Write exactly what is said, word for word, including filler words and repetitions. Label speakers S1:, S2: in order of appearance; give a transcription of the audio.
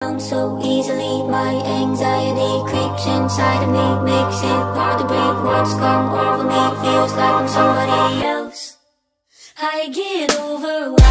S1: down so easily. My anxiety creeps inside of me, makes it hard to breathe. What's come over me feels like I'm somebody else. I get overwhelmed.